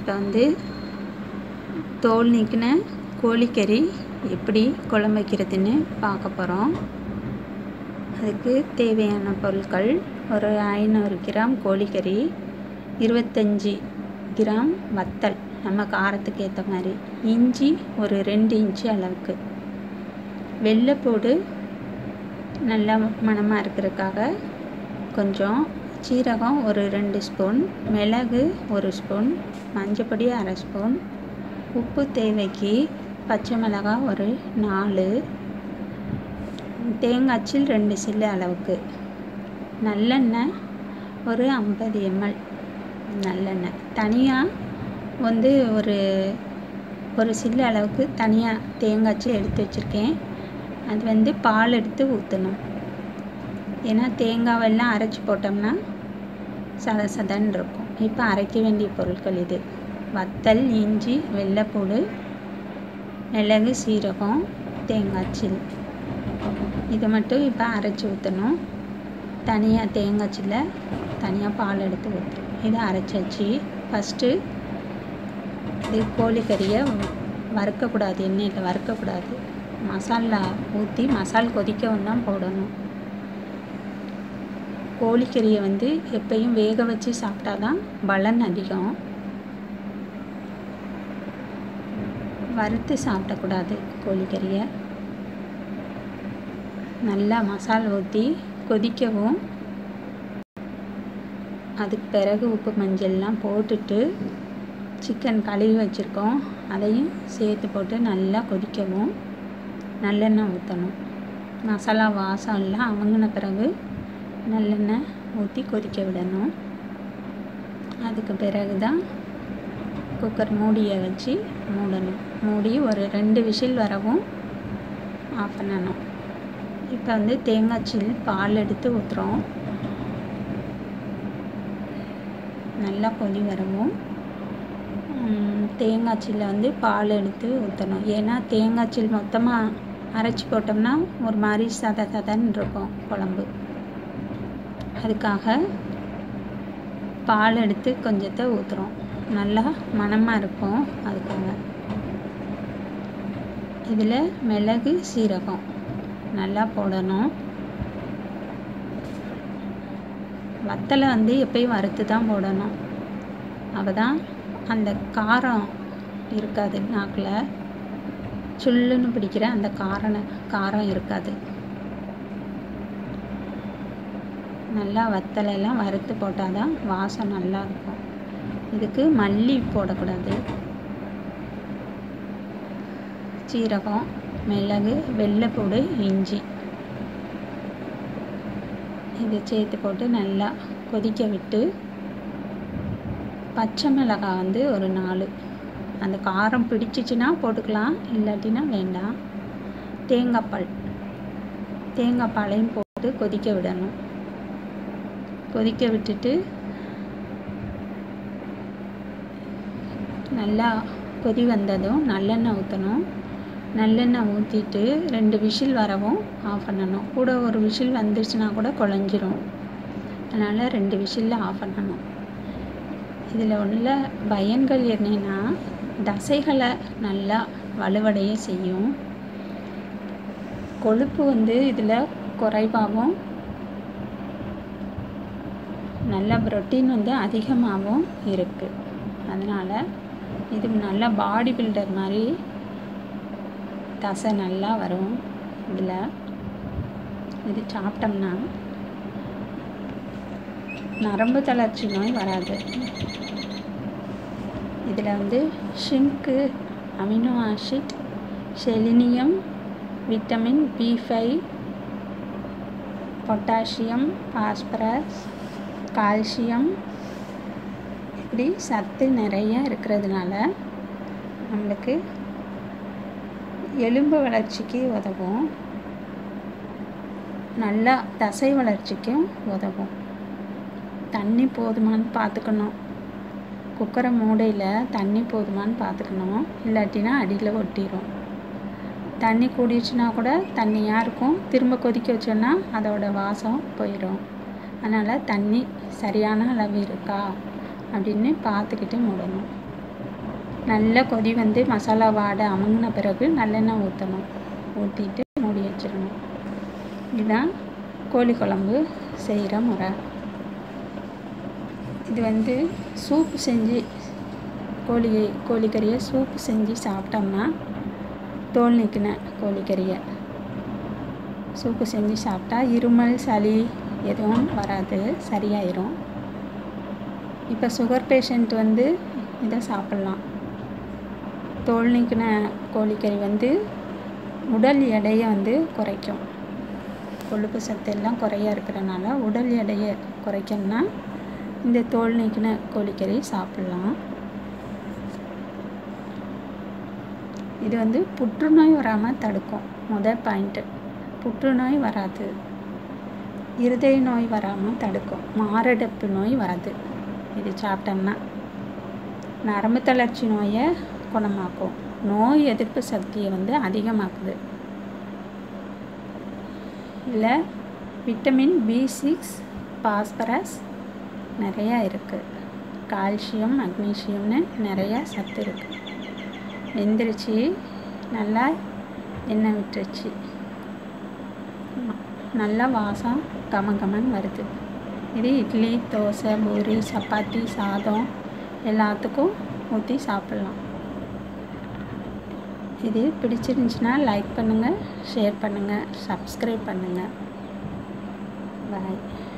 இப்போ வந்து தோல் நீக்கின கோழிக்கறி எப்படி குழம்பு வைக்கிறதுன்னு பார்க்க போகிறோம். அதுக்கு தேவையான பொருட்கள்: ஒரு 500 கிராம் கோழிக்கறி, 25 கிராம் வத்தல் நம்ம காரத்துக்கு ஏற்ற மாதிரி, இஞ்சி ஒரு 2 இன்ச்சு அளவுக்கு, வெள்ளைப்பூடு நல்லா மணமாக இருக்கிறதுக்காக கொஞ்சம், சீரகம் ஒரு 2 ஸ்பூன், மிளகு 1 ஸ்பூன், மஞ்சப்பொடி அரை ஸ்பூன், உப்பு தேவைக்கு, பச்சை மிளகாய் ஒரு 4, தேங்காய்ச்சில் 2 சில்லு அளவுக்கு, நல்லெண்ணெய் ஒரு 50 ml நல்லெண்ணெய். தனியாக வந்து ஒரு சில்லு அளவுக்கு தனியாக தேங்காய்ச்சி எடுத்து வச்சுருக்கேன். அது வந்து பால் எடுத்து ஊற்றணும். ஏன்னா தேங்காவெல்லாம் அரைச்சி போட்டோம்னா சதன்னு இருக்கும். இப்போ அரைக்க வேண்டிய பொருட்கள் இது: வத்தல், இஞ்சி, வெள்ளைப்பூடு, மிளகு, சீரகம், தேங்காய்ச்சில். இதை மட்டும் இப்போ அரைச்சி ஊற்றணும். தனியாக தேங்காய்ச்சில் தனியாக பால் எடுத்து ஊற்றணும். இதை அரைச்சாச்சு. ஃபஸ்ட்டு இது கோழிக்கறியை வறுக்கக்கூடாது, எண்ணெயில் வறுக்கக்கூடாது. மசாலா ஊற்றி மசால் கொதிக்கவும் தான் போடணும். கோழிக்கறியை வந்து எப்பயும் வேக வச்சு சாப்பிட்டா தான் பலன் அதிகம். வறுத்து சாப்பிடக்கூடாது கோழிக்கறியை. நல்லா மசாலா ஊற்றி கொதிக்கவும், அதுக்கு பிறகு உப்பு மஞ்சள்லாம் போட்டுட்டு சிக்கன் கழுவி வச்சுருக்கோம், அதையும் சேர்த்து போட்டு நல்லா கொதிக்கவும் நல்லெண்ணெய் ஊற்றணும். மசாலா வாசம் எல்லாம் அவங்கின பிறகு நல்லெண்ணெய் ஊற்றி கொதிக்க விடணும். அதுக்கு பிறகு தான் குக்கர் மூடியை வச்சு மூடணும். மூடி ஒரு 2 விசில் வரவும் ஆஃப் பண்ணணும். இப்போ வந்து தேங்காய்ச்சில் பால் எடுத்து ஊற்றுறோம். நல்லா கொதி வரவும் தேங்காய்ச்சில் வந்து பால் எடுத்து ஊற்றணும். ஏன்னா தேங்காய்ச்சில் மொத்தமாக அரைச்சி போட்டோம்னா ஒரு மாதிரி சதன்னு இருக்கும் குழம்பு. அதுக்காக பால் எடுத்து கொஞ்சத்தை ஊற்றுறோம். நல்லா மணமாக இருக்கும். அதுக்காக இதில் மிளகு, சீரகம் நல்லா போடணும். வத்தலை வந்து எப்பயும் வறுத்து தான் போடணும். அப்போ தான் அந்த காரம் இருக்காது, நாக்கில் சுள்ளுன்னு பிடிக்கிற அந்த காரம் இருக்காது. நல்லா வத்தலெல்லாம் வறுத்து போட்டால் தான் வாசம் நல்லா இருக்கும். இதுக்கு மல்லி போடக்கூடாது. சீரகம், மிளகு, வெள்ளைப்பூடு, இஞ்சி இதை சேர்த்து போட்டு நல்லா கொதிக்க விட்டு, பச்சை மிளகாய் வந்து ஒரு 4, அந்த காரம் பிடிச்சிச்சின்னா போட்டுக்கலாம், இல்லாட்டினா வேண்டாம். தேங்காய் பாலையும் போட்டு கொதிக்க விடணும். கொதிக்க விட்டுட்டு நல்லா கொதி வந்ததும் நல்லெண்ணெய் ஊற்றணும். நல்லெண்ணெய் ஊற்றிட்டு 2 விசில் வரவும் ஆஃப் பண்ணணும். கூட ஒரு விசில் வந்துருச்சுன்னா கூட குழஞ்சிரும். அதனால் 2 விசிலில் ஆஃப் பண்ணணும். இதில் உள்ள பயன்கள் என்னென்னா, தசைகளை நல்லா வலுவடைய செய்யும். கொழுப்பு வந்து இதில் குறைவாகவும், நல்ல புரோட்டீன் வந்து அதிகமாகவும் இருக்குது. அதனால் இது நல்லா பாடி பில்டர் மாதிரி தசை நல்லா வரும். இது சாப்பிட்டோம்னா நரம்பு தளர்ச்சி நோய் வராது. இதில் வந்து zinc, amino acid, selenium, vitamin B5, potassium, phosphorus, calcium, இப்படி சத்து நிறைய இருக்கிறதுனால நம்மளுக்கு எலும்பு வளர்ச்சிக்கு உதவும். நல்லா தசை வளர்ச்சிக்கும் உதவும். தண்ணி போதுமானு பார்த்துக்கணும். குக்கரை மூடையில் தண்ணி போதுமானு பார்த்துக்கணும், இல்லாட்டினா அடியில் ஒட்டிடும். தண்ணி கூடிடுச்சுன்னா கூட தண்ணியாக இருக்கும். திரும்ப கொதிக்க வச்சோன்னா அதோட வாசம் போயிடும். அதனால் தண்ணி சரியான அளவு இருக்கா அப்படின்னு பார்த்துக்கிட்டு மூடணும். நல்ல கொதி வந்து மசாலா வாடை அமுங்கின பிறகு நல்லெண்ணெய் ஊற்றணும். ஊற்றிட்டு மூடி வச்சிடணும். இதுதான் கோழி குழம்பு செய்கிற முறை. இது வந்து சூப்பு செஞ்சு கோழிக்கறியை சூப்பு செஞ்சு சாப்பிட்டோம்னா, தோல் நீக்கின கோழிக்கறியை சூப்பு செஞ்சு சாப்பிட்டா இருமல் சளி எதுவும் வராது, சரியாயிரும். இப்போ சுகர் பேஷண்ட் வந்து இதை சாப்பிட்லாம். தோல் நீக்கின கோழிக்கறி வந்து உடல் எடையை வந்து குறைக்கும். கொழுப்பு சத்து எல்லாம் குறையா இருக்கிறனால உடல் எடையை குறைக்கணும்னா இந்த தோல் நீக்கின கோழிக்கறி சாப்பிட்லாம். இது வந்து புற்றுநோய் வராமல் தடுக்கும். முதல் பாயிண்ட்டு, புற்றுநோய் வராது. இருதய நோய் வராமல் தடுக்கும். மாரடைப்பு நோய் வராது இது சாப்பிட்டோம்னா. நரம்பு தளர்ச்சி நோயை குணமாக்கும். நோய் எதிர்ப்பு சக்தியை வந்து அதிகமாக்குது. இல்லை விட்டமின் B6, பாஸ்பரஸ் நிறையா இருக்குது. கால்சியம், மக்னீசியம்னு நிறையா சத்து இருக்குது. வெந்துருச்சு, நல்லா எண்ணெய் விட்டுருச்சு, நல்லா வாசம் கமகமன் வருது. இது இட்லி, தோசை, பூரி, சப்பாத்தி, சாதம் எல்லாத்துக்கும் ஊற்றி சாப்பிட்லாம். இது பிடிச்சிருந்துச்சுன்னா லைக் பண்ணுங்கள், ஷேர் பண்ணுங்கள், சப்ஸ்கிரைப் பண்ணுங்கள். பாய்.